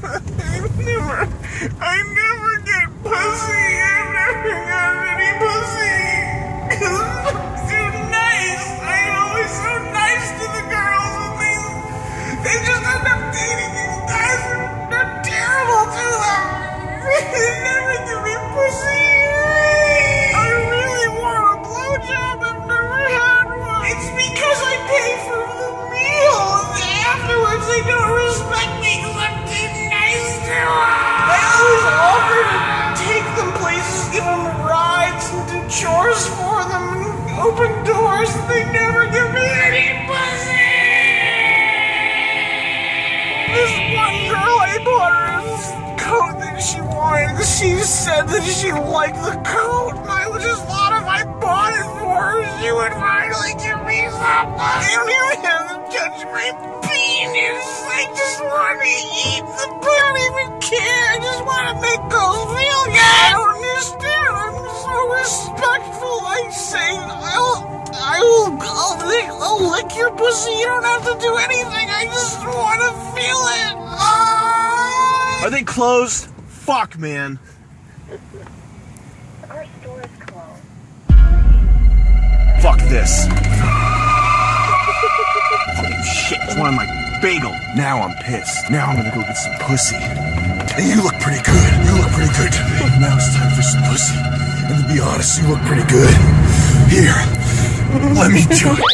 I never get pussy. I've never gotten any pussy. I'm too nice. I'm always so nice to the girls, and they just end up dating these guys, and they're terrible to them. They never give me pussy. I really want a blowjob. I've never had one. It's because I pay for the meal, and afterwards they don't respect me because I'm too nice to them. I always offer to take them places, give them rides, and do chores for them, and open doors, and they never give me any pussy. This one girl, I bought her this coat that she wanted. She said that she liked the coat, and I just thought if I bought it for her, she would finally give me something. I don't even have to touch my penis. I just want to eat the I don't even care. I just want to make girls feel good. I don't understand. I'm so respectful. I say, I'll lick your pussy. You don't have to do anything. I just want to feel it. Are they closed? Fuck, man. Our store is closed. Fuck this. Fucking shit. It's one of my bagel. Now I'm pissed. Now I'm gonna go get some pussy. And you look pretty good. You look pretty good to me. Now it's time for some pussy. And to be honest, you look pretty good. Here, let me do it.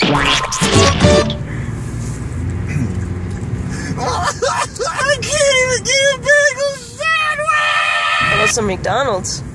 I can't even get a bagel sandwich! How about some McDonald's?